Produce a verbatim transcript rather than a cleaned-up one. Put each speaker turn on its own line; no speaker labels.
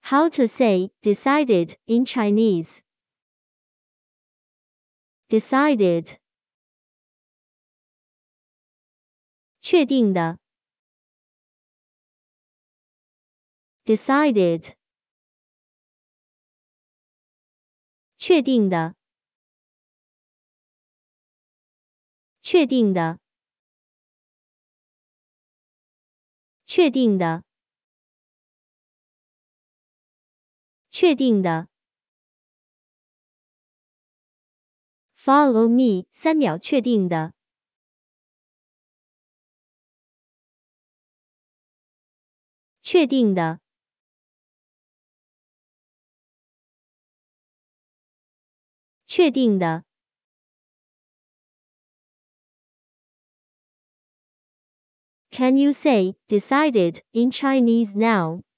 How to say decided in Chinese. Decided. 确定的。Decided. 确定的。确定的。确定的。确定的。Follow me， 三秒确定的。确定的。确定的。Can you say decided in Chinese now?